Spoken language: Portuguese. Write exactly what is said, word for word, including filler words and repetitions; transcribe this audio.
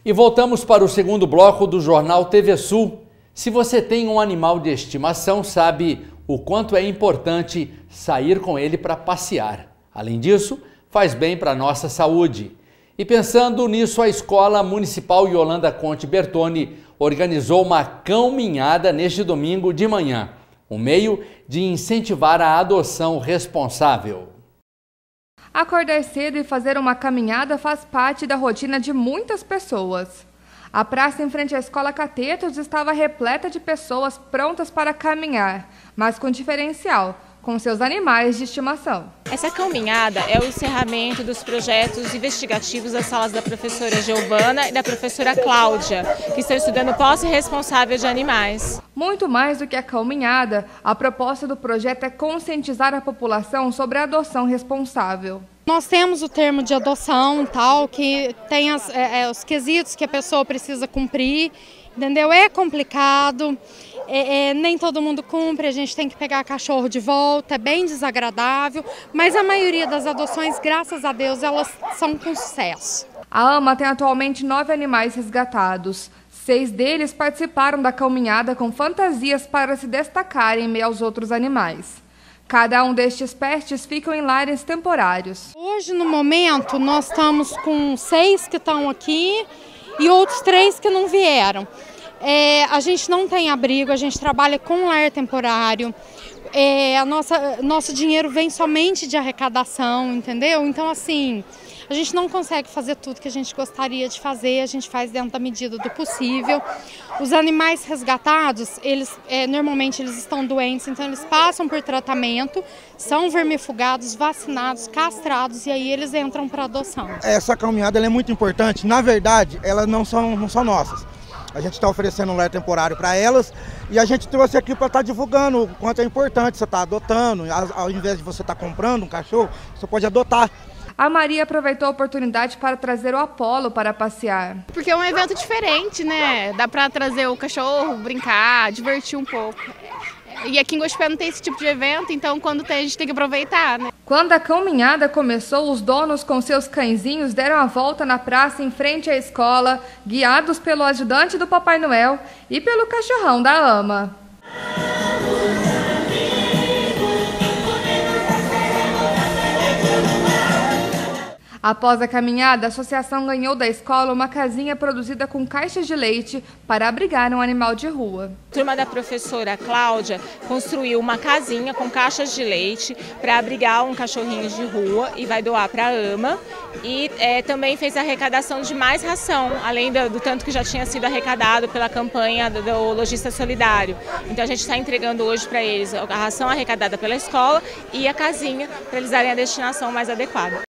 E voltamos para o segundo bloco do Jornal T V Sul. Se você tem um animal de estimação, sabe o quanto é importante sair com ele para passear. Além disso, faz bem para a nossa saúde. E pensando nisso, a Escola Municipal Yolanda Conte Bertoni organizou uma caminhada neste domingo de manhã, um meio de incentivar a adoção responsável. Acordar cedo e fazer uma caminhada faz parte da rotina de muitas pessoas. A praça em frente à Escola Catetos estava repleta de pessoas prontas para caminhar, mas com diferencial, com seus animais de estimação. Essa caminhada é o encerramento dos projetos investigativos das salas da professora Giovana e da professora Cláudia, que estão estudando posse responsável de animais. Muito mais do que a caminhada, a proposta do projeto é conscientizar a população sobre a adoção responsável. Nós temos o termo de adoção, tal, que tem as, é, os quesitos que a pessoa precisa cumprir, entendeu? É complicado, é, é, nem todo mundo cumpre, a gente tem que pegar cachorro de volta, é bem desagradável, mas a maioria das adoções, graças a Deus, elas são com sucesso. A AMA tem atualmente nove animais resgatados. Seis deles participaram da caminhada com fantasias para se destacarem em meio aos outros animais. Cada um destes pets ficam em lares temporários. Hoje, no momento, nós estamos com seis que estão aqui e outros três que não vieram. É, a gente não tem abrigo, a gente trabalha com lar temporário. É, a nossa, nosso dinheiro vem somente de arrecadação, entendeu? Então, assim, a gente não consegue fazer tudo que a gente gostaria de fazer, a gente faz dentro da medida do possível. Os animais resgatados, eles é, normalmente eles estão doentes, então eles passam por tratamento, são vermifugados, vacinados, castrados e aí eles entram para adoção. Essa caminhada ela é muito importante, na verdade, elas não são, não são nossas. A gente está oferecendo um lar temporário para elas e a gente trouxe aqui para estar divulgando o quanto é importante você estar adotando. Ao invés de você estar comprando um cachorro, você pode adotar. A Maria aproveitou a oportunidade para trazer o Apolo para passear. Porque é um evento diferente, né? Dá para trazer o cachorro, brincar, divertir um pouco. E aqui em Gospé não tem esse tipo de evento, então quando tem a gente tem que aproveitar, né? Quando a caminhada começou, os donos com seus cãezinhos deram a volta na praça em frente à escola, guiados pelo ajudante do Papai Noel e pelo cachorrão da AMA. Após a caminhada, a associação ganhou da escola uma casinha produzida com caixas de leite para abrigar um animal de rua. A turma da professora Cláudia construiu uma casinha com caixas de leite para abrigar um cachorrinho de rua e vai doar para a AMA. E é, também fez a arrecadação de mais ração, além do, do tanto que já tinha sido arrecadado pela campanha do, do Lojista Solidário. Então a gente está entregando hoje para eles a ração arrecadada pela escola e a casinha para eles darem a destinação mais adequada.